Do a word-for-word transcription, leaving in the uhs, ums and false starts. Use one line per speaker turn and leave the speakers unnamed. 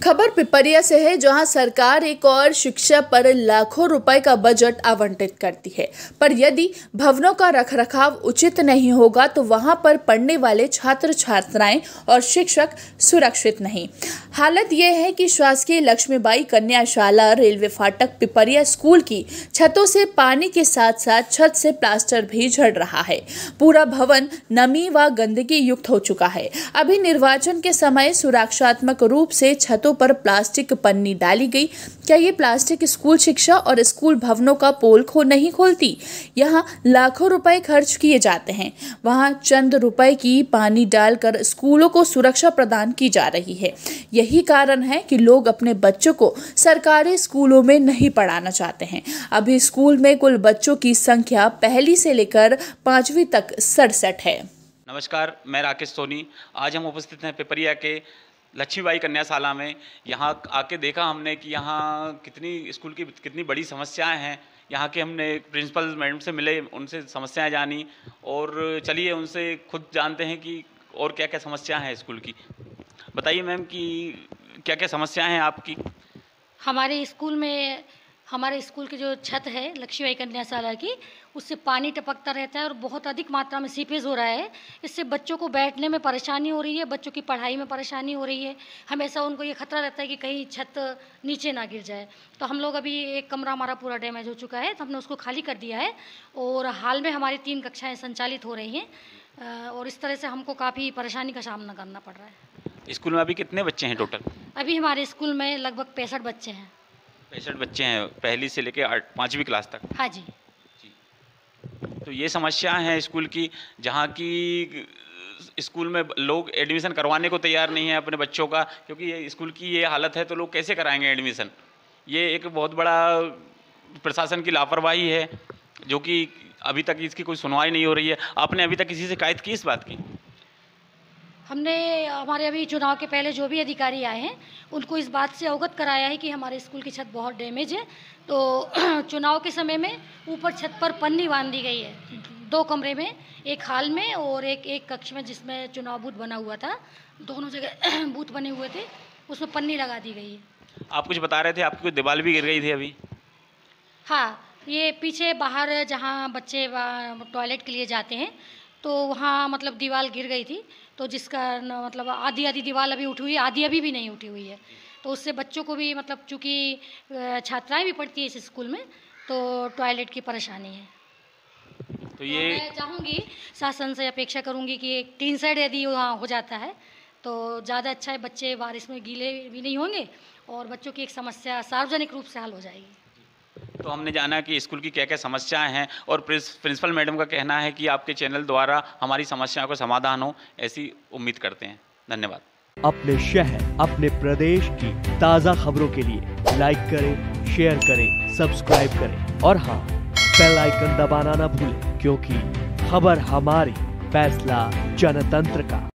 खबर पिपरिया से है, जहां सरकार एक और शिक्षा पर लाखों रुपए का बजट आवंटित करती है, पर यदि भवनों का रखरखाव उचित नहीं होगा तो वहां पर पढ़ने वाले छात्र छात्राएं और शिक्षक सुरक्षित नहीं। हालत यह है कि शासकीय लक्ष्मीबाई कन्या शाला रेलवे फाटक पिपरिया स्कूल की छतों से पानी के साथ साथ छत से प्लास्टर भी झड़ रहा है। पूरा भवन नमी व गंदगी युक्त हो चुका है। अभी निर्वाचन के समय सुरक्षात्मक रूप से छतों पर प्लास्टिक पन्नी डाली गई। क्या ये प्लास्टिक स्कूल शिक्षा और स्कूल भवनों का पोल खो नहीं खोलती? यहाँ लाखों रुपए खर्च किए जाते हैं, वहाँ चंद रुपए की पानी डालकर स्कूलों को सुरक्षा प्रदान की जा रही है। यही कारण है कि लोग अपने बच्चों को सरकारी स्कूलों में नहीं पढ़ाना चाहते हैं। अभी स्कूल में कुल बच्चों की संख्या पहली से लेकर पांचवी तक सड़सठ है।
नमस्कार, मैं राकेश सोनी। आज हम उपस्थित हैं पिपरिया के लक्ष्मीबाई कन्याशाला में। यहाँ आके देखा हमने कि यहाँ कितनी स्कूल की कितनी बड़ी समस्याएं हैं। यहाँ के हमने प्रिंसिपल मैडम से मिले, उनसे समस्याएं जानी और चलिए उनसे खुद जानते हैं कि और क्या क्या समस्या हैं स्कूल की। बताइए मैम कि क्या क्या समस्याएं हैं आपकी।
हमारे स्कूल में हमारे स्कूल की जो छत है लक्ष्मीबाई कन्याशाला की, उससे पानी टपकता रहता है और बहुत अधिक मात्रा में सीपेज हो रहा है। इससे बच्चों को बैठने में परेशानी हो रही है, बच्चों की पढ़ाई में परेशानी हो रही है। हमेशा उनको ये खतरा रहता है कि कहीं छत नीचे ना गिर जाए। तो हम लोग अभी एक कमरा हमारा पूरा डैमेज हो चुका है, तो हमने उसको खाली कर दिया है और हाल में हमारी तीन कक्षाएँ संचालित हो रही हैं और इस तरह से हमको काफ़ी परेशानी का सामना करना पड़ रहा है।
स्कूल में अभी कितने बच्चे हैं टोटल?
अभी हमारे स्कूल में लगभग पैंसठ बच्चे हैं।
पैंसठ बच्चे हैं, पहली से लेके आठ पाँचवीं क्लास तक।
हाँ जी
जी। तो ये समस्या है स्कूल की, जहाँ की स्कूल में लोग एडमिशन करवाने को तैयार नहीं है अपने बच्चों का, क्योंकि ये स्कूल की ये हालत है तो लोग कैसे कराएंगे एडमिशन। ये एक बहुत बड़ा प्रशासन की लापरवाही है, जो कि अभी तक इसकी कोई सुनवाई नहीं हो रही है। आपने अभी तक किसी से शिकायत की इस बात की?
हमने हमारे अभी चुनाव के पहले जो भी अधिकारी आए हैं उनको इस बात से अवगत कराया है कि हमारे स्कूल की छत बहुत डैमेज है। तो चुनाव के समय में ऊपर छत पर पन्नी बांध दी गई है, दो कमरे में, एक हाल में और एक एक कक्ष में जिसमें चुनाव बूथ बना हुआ था। दोनों जगह बूथ बने हुए थे, उसमें पन्नी लगा दी गई है।
आप कुछ बता रहे थे, आपकी दीवार भी गिर गई थी अभी?
हाँ, ये पीछे बाहर जहाँ बच्चे टॉयलेट के लिए जाते हैं तो वहाँ मतलब दीवार गिर गई थी, तो जिसका न, मतलब आधी आधी दीवार अभी उठी हुई है, आधी अभी भी नहीं उठी हुई है। तो उससे बच्चों को भी मतलब चूँकि छात्राएं भी पढ़ती है इस स्कूल में, तो टॉयलेट की परेशानी है।
तो ये
तो मैं चाहूँगी, शासन से अपेक्षा करूँगी कि एक टीन शेड यदि वहाँ हो जाता है तो ज़्यादा अच्छा है। बच्चे बारिश में गीले भी नहीं होंगे और बच्चों की एक समस्या सार्वजनिक रूप से हल हो जाएगी।
तो हमने जाना कि स्कूल की क्या क्या समस्याएं हैं और प्रिंसिपल मैडम का कहना है कि आपके चैनल द्वारा हमारी समस्याओं का समाधान हो, ऐसी उम्मीद करते हैं। धन्यवाद।
अपने शहर, अपने प्रदेश की ताज़ा खबरों के लिए लाइक करें, शेयर करें, सब्सक्राइब करें और हाँ, बेल आइकन दबाना ना भूलें, क्योंकि खबर हमारी, फैसला जनतंत्र का।